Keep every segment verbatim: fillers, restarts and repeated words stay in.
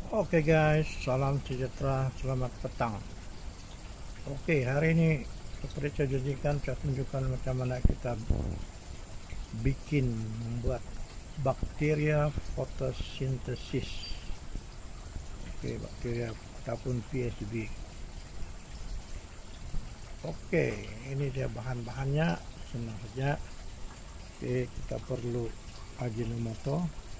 Oke guys, salam sejahtera, selamat petang. Oke, hari ini seperti saya janjikan, saya tunjukkan macam mana kita bikin membuat bakteria fotosintesis. Oke, bakteria ataupun P S B. Oke, ini dia bahan-bahannya, senang saja. Oke, kita perlu Ajinomoto,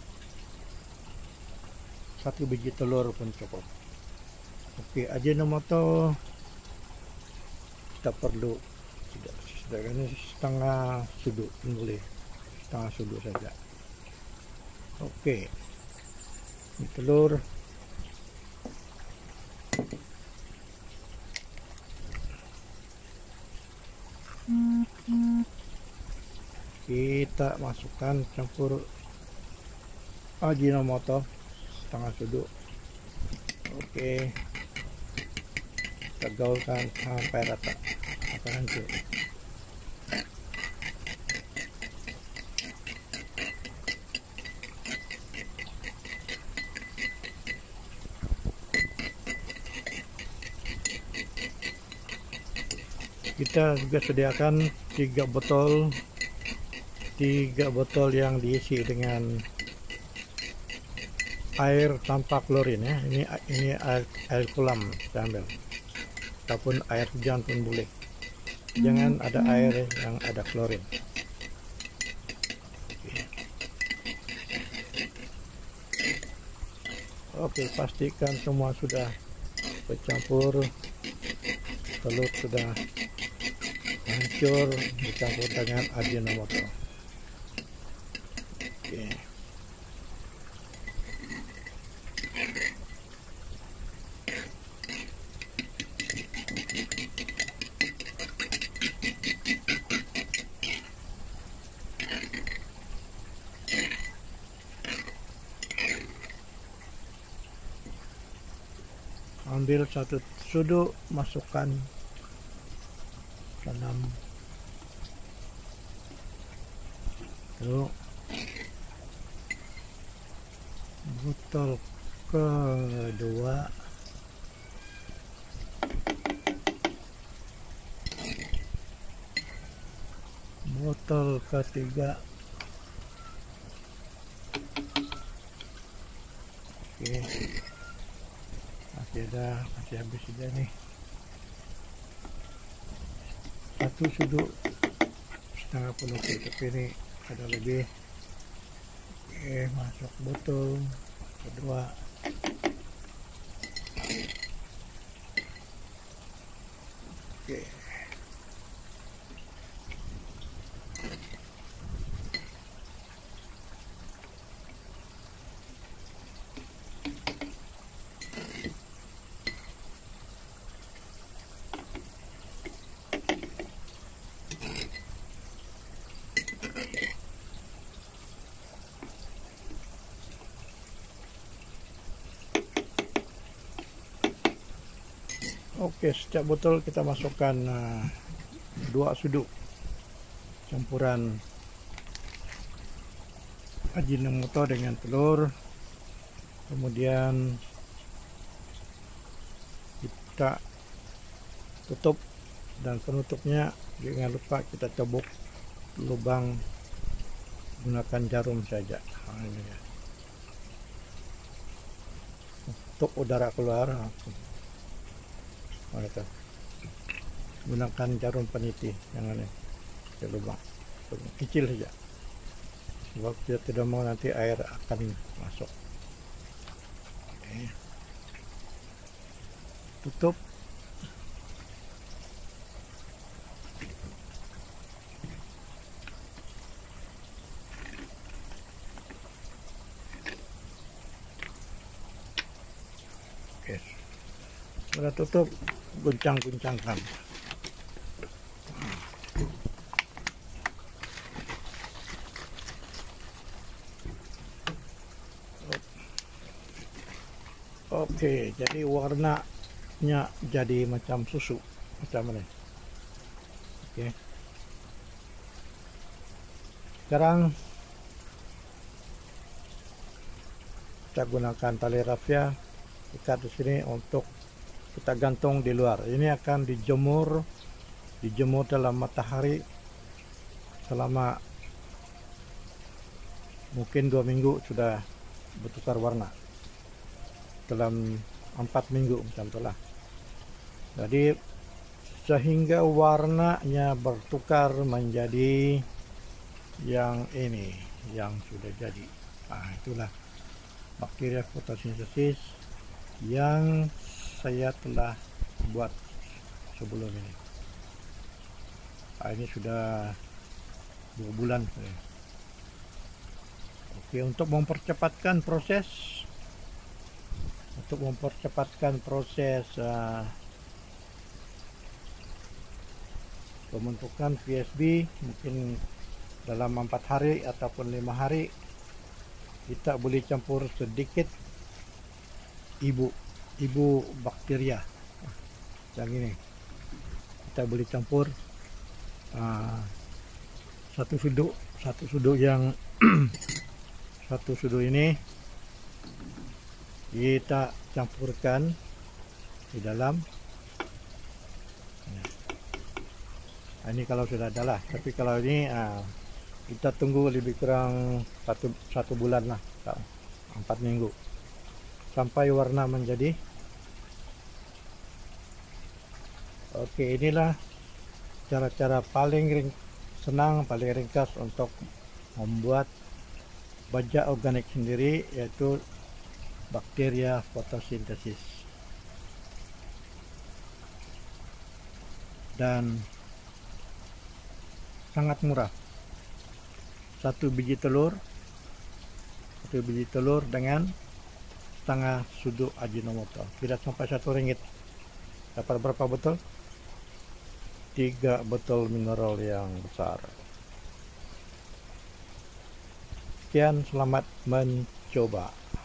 satu biji telur pun cukup. Oke, Ajinomoto kita perlu tidak sudah ini setengah sudut pun boleh, setengah sudut saja. Oke, ini telur. Kita masukkan campur Ajinomoto setengah sudut. Oke, kita gaulkan sampai rata, sampai hancur. Kita juga sediakan tiga botol tiga botol yang diisi dengan air tanpa klorin ya. Ini ini air, air kolam kita ambil, ataupun air hujan pun boleh. Jangan ada air yang ada klorin. Oke, pastikan semua sudah bercampur, telur sudah hancur, dicampur dengan Ajinomoto. Oke. Ambil satu sudut, masukkan dalam itu botol kedua, botol ketiga. Oke, masih ada, masih habis sudah nih. Satu sudut setengah penuh, tapi ini ada lebih. Oke, masuk botol kedua. Oke, Oke, setiap botol kita masukkan uh, dua sudut campuran Ajinomoto dengan telur. Kemudian kita tutup, dan penutupnya jangan lupa kita cebok lubang menggunakan jarum saja. Nah, ini ya. Untuk udara keluar, oh, itu. Gunakan jarum peniti, jangan ya, ke lubang kecil saja, sebab kita tidak mau nanti air akan masuk. Oke, tutup. Oke, sudah tutup, guncang-guncangkan. Oke, jadi warnanya jadi macam susu, macam ini. Oke, sekarang kita gunakan tali rafia ikat di sini untuk kita gantung di luar. Ini akan dijemur, dijemur dalam matahari selama mungkin dua minggu sudah bertukar warna. Dalam empat minggu macam itulah. Jadi sehingga warnanya bertukar menjadi yang ini, yang sudah jadi. Nah, itulah bakteria fotosintesis yang saya telah buat sebelum ini. Nah, ini sudah dua bulan. Oke, untuk mempercepatkan proses, untuk mempercepatkan proses uh, pembentukan V S B mungkin dalam empat hari ataupun lima hari, kita boleh campur sedikit ibu ibu bakteria yang ini. Kita boleh campur uh, satu sudut satu sudut yang satu sudut ini kita campurkan di dalam. Nah, ini kalau sudah ada lah, tapi kalau ini uh, kita tunggu lebih kurang satu satu bulan lah, empat minggu sampai warna menjadi. Oke, inilah cara-cara paling ring, senang, paling ringkas untuk membuat baja organik sendiri, yaitu bakteria fotosintesis. Dan sangat murah. Satu biji telur, satu biji telur dengan setengah sudut Ajinomoto, tidak sampai satu ringgit. Dapat berapa botol? Tiga botol mineral yang besar. Sekian, selamat mencoba.